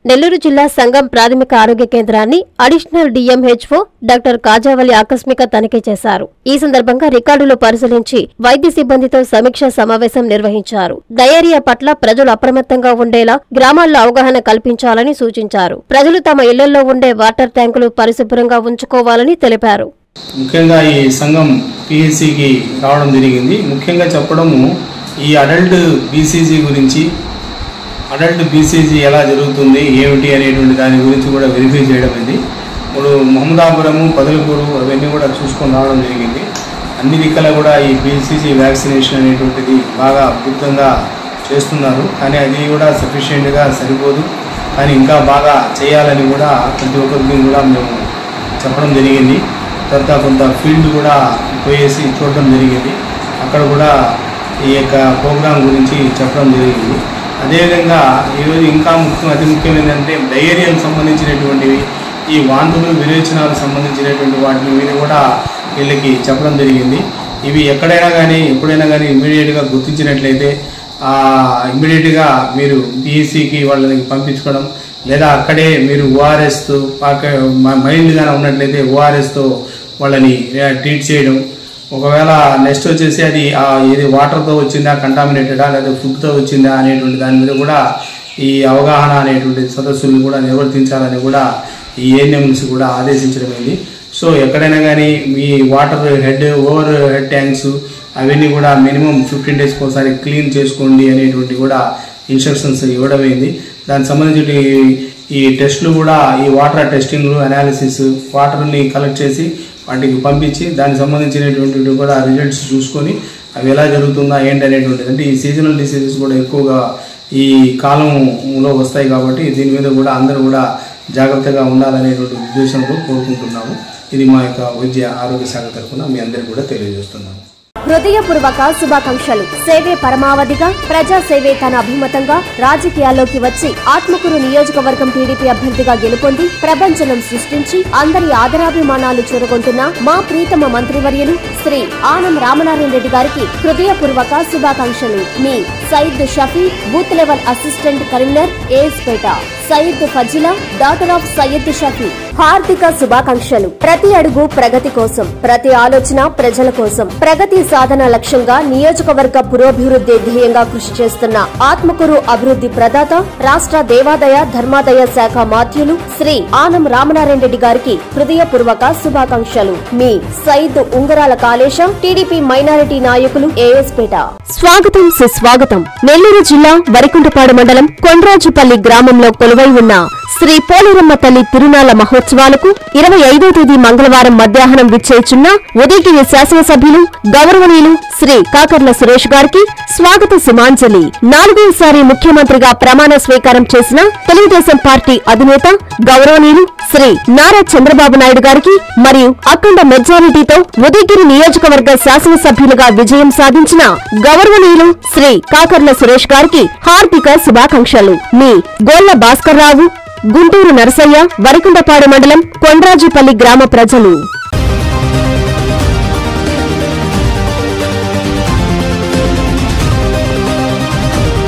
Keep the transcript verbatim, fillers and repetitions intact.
నెల్లూరు జిల్లా సంగం ప్రాథమిక ఆరోగ్య కేంద్రాన్ని అడిషనల్ డిఎంహెచ్ఓ డాక్టర్ కాజావలి ఆకస్మిక తనిఖీ చేశారు. ఈ సందర్భంగా రికార్డులు పరిశీలించి వైద్య సిబ్బందితో సమీక్షా సమావేశం నిర్వహించారు. డయేరియా పట్ల ప్రజలు అప్రమత్తంగా ఉండేలా గ్రామాల్లో అవగాహన కల్పించాలని సూచించారు. ప్రజలు తమ ఇళ్లలో ఉండే వాటర్ ట్యాంకులు పరిశుభ్రంగా ఉంచుకోవాలని తెలిపారు. ముఖ్యంగా ఈ సంఘం పిహెచ్సికి రావడం జరిగింది. ముఖ్యంగా చెప్పడము ఈ అడల్ట్ బీసీజీ గురించి, అడల్ట్ బీసీజీ ఎలా జరుగుతుంది ఏమిటి అనేటువంటి దాని గురించి కూడా వెరిఫై చేయడం అయింది. ఇప్పుడు మహమ్మదాపురము, పదలకూరు అవన్నీ కూడా చూసుకొని రావడం జరిగింది. అన్ని దిక్కల కూడా ఈ బీసీజీ వ్యాక్సినేషన్ అనేటువంటిది బాగా అద్భుతంగా చేస్తున్నారు. కానీ అది కూడా సఫిషియెంట్గా సరిపోదు. కానీ ఇంకా బాగా చేయాలని కూడా ప్రతి ఒక్కరికి కూడా మేము చెప్పడం జరిగింది. తర్వాత కొంత ఫీల్డ్ కూడా పోయేసి చూడడం జరిగింది. అక్కడ కూడా ఈ యొక్క ప్రోగ్రాం గురించి చెప్పడం జరిగింది. అదేవిధంగా ఈరోజు ఇంకా ముఖ్యం అతి ముఖ్యం ఏంటంటే డయేరియాకు సంబంధించినటువంటివి, ఈ వాంతులు విరేచనాలకు సంబంధించినటువంటి వాటి మీద కూడా వీళ్ళకి చెప్పడం జరిగింది. ఇవి ఎక్కడైనా కానీ ఎప్పుడైనా కానీ ఇమ్మీడియట్గా గుర్తించినట్లయితే ఇమ్మీడియట్గా మీరు పిహెచ్సికి వాళ్ళని పంపించుకోవడం, లేదా అక్కడే మీరు ఓఆర్ఎస్తో పాక మైల్డ్గానే ఉన్నట్లయితే ఓఆర్ఎస్తో వాళ్ళని ట్రీట్ చేయడం. ఒకవేళ నెక్స్ట్ వచ్చేసి అది ఇది వాటర్తో వచ్చిందా, కంటామినేటెడా, లేదా ఫుడ్తో వచ్చిందా అనేటువంటి దాని మీద కూడా ఈ అవగాహన అనేటువంటి సదస్సులను కూడా నిర్వర్తించాలని కూడా ఈ ఏఎన్ఎంస్ కూడా ఆదేశించడమైంది. సో ఎక్కడైనా కానీ మీ water head over head tanks అవన్నీ కూడా మినిమం ఫిఫ్టీన్ డేస్కి ఒకసారి క్లీన్ చేసుకోండి అనేటువంటి కూడా ఇన్స్ట్రక్షన్స్ ఇవ్వడమైంది. దానికి సంబంధించి ఈ టెస్టులు కూడా ఈ వాటర్ టెస్టింగ్లు, అనాలిసిస్, వాటర్ని కలెక్ట్ చేసి వాటికి పంపించి దానికి సంబంధించినటువంటి కూడా రిజల్ట్స్ చూసుకొని అవి ఎలా జరుగుతుందా ఏంటి అనేటువంటిది. అంటే ఈ సీజనల్ డిసీజెస్ కూడా ఎక్కువగా ఈ కాలంలో వస్తాయి కాబట్టి దీని మీద కూడా అందరూ కూడా జాగ్రత్తగా ఉండాలనేటువంటి ఉద్దేశంతో కోరుకుంటున్నాము. ఇది మా యొక్క వైద్య ఆరోగ్య శాఖ తరఫున మీ అందరికీ కూడా తెలియజేస్తున్నాము. హృదయపూర్వక శుభాకాంక్షలు. సేవే పరమావధిగా, ప్రజా సేవే తన అభిమతంగా రాజకీయాల్లోకి వచ్చి ఆత్మకూరు నియోజకవర్గం టీడీపీ అభ్యర్థిగా గెలుపొంది ప్రపంచనం సృష్టించి అందరి ఆదరాభిమానాలు చూరగొంటున్న మా ప్రీతమ మంత్రివర్యులు శ్రీ ఆనం రామనారాయణ రెడ్డి గారికి హృదయపూర్వక శుభాకాంక్షలు. మీ Saeed Shafi, booth level assistant Karimnagar, ఏఎస్పేట. Saeed Fazila, daughter of Syed Shafi. హార్దిక శుభాకాంక్షలు. ప్రతి అడుగు ప్రగతి కోసం, ప్రతి ఆలోచన ప్రజల కోసం, ప్రగతి సాధన లక్ష్యంగా నియోజకవర్గ పురోభివృద్ధి ధ్యేయంగా కృషి చేస్తున్న ఆత్మకూరు అభివృద్ధి ప్రదాత, రాష్ట్ర దేవాదాయ ధర్మాదాయ శాఖ మాధ్యులు శ్రీ ఆనం రామనారాయణ రెడ్డి గారికి హృదయపూర్వక శుభాకాంక్షలు. మీ సయీద్ ఉంగరాల కాళేశం, టీడీపీ మైనారిటీ నాయకులు, ఏఎస్పేట. స్వాగతం సుస్వాగతం. నెల్లూరు జిల్లా వరికుంటపాడు మండలం కొండ్రాజుపల్లి గ్రామంలో కొలువై ఉన్న శ్రీ పోలేరమ్మ తల్లి తిరునాళ్ల మహోత్సవాలకు ఇరవై ఐదో తేదీ మంగళవారం మధ్యాహ్నం విచ్చేచున్న ఉదయగిరి శాసనసభ్యులు గౌరవనీయులు శ్రీ కాకర్ల సురేష్ గారికి స్వాగత సుమాంజలి. నాలుగోసారి ముఖ్యమంత్రిగా ప్రమాణ స్వీకారం చేసిన తెలుగుదేశం పార్టీ అధినేత గౌరవనీయులు శ్రీ నారా చంద్రబాబు నాయుడు గారికి మరియు అఖండ మెజారిటీతో ఉదయగిరి నియోజకవర్గ శాసనసభ్యులుగా విజయం సాధించిన గౌరవనీయులు శ్రీ కాకర్ల సురేష్ గారికి హార్దిక శుభాకాంక్షలు. మీ గోళ్ల భాస్కర్రావు, గుంటూరు నరసయ్య, వరికుంటపాడు మండలం కొండ్రాజుపల్లి గ్రామ ప్రజలు.